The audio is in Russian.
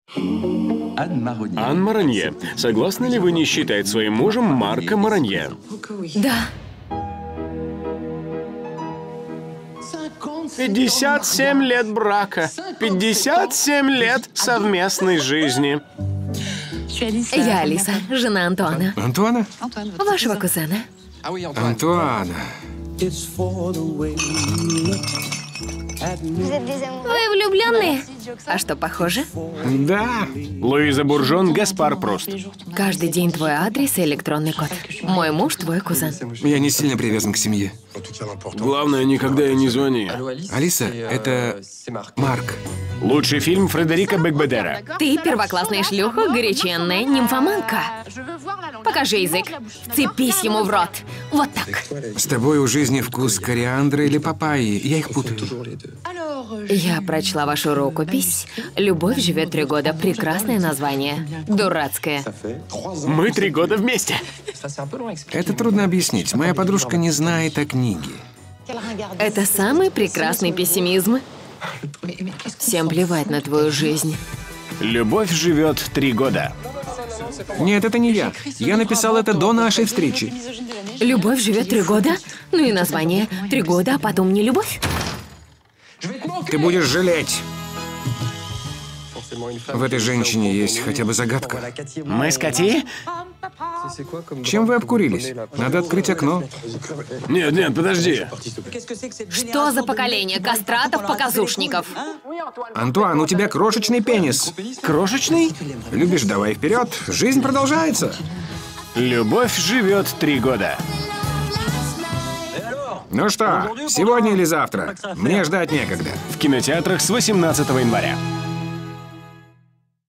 Ан Маранье. Согласны ли вы не считать своим мужем Марка Маранье? Да. 57 лет брака. 57 лет совместной жизни. Я Алиса, жена Антуана. Антуана? Вашего кузена. Антуана. Вы влюбленные? А что, похоже? Да. Луиза Буржон, Гаспар Пруст. Каждый день твой адрес и электронный код. Мой муж твой кузен. Я не сильно привязан к семье. Главное, никогда ей не звони. Алиса, это Марк. Лучший фильм Фредерика Бекбедера. Ты первоклассная шлюха, горяченная нимфоманка. Покажи язык. Вцепись ему в рот. Вот так. С тобой у жизни вкус кориандра или папайи. Я их путаю. Я прочла вашу рукопись. «Любовь живет 3 года». Прекрасное название. Дурацкое. Мы 3 года вместе. Это трудно объяснить. Моя подружка не знает о книге. Это самый прекрасный пессимизм. Всем плевать на твою жизнь. Любовь живет 3 года. Нет, это не я. Я написал это до нашей встречи. Любовь живет 3 года? Ну и название. 3 года, а потом не любовь? Ты будешь жалеть. В этой женщине есть хотя бы загадка. Мы с Кати? Чем вы обкурились? Надо открыть окно. Нет, подожди. Что за поколение кастратов-показушников? Антуан, у тебя крошечный пенис. Крошечный? Любишь, давай вперед. Жизнь продолжается. Любовь живет 3 года. Ну что, сегодня или завтра? Мне ждать некогда. В кинотеатрах с 18 января.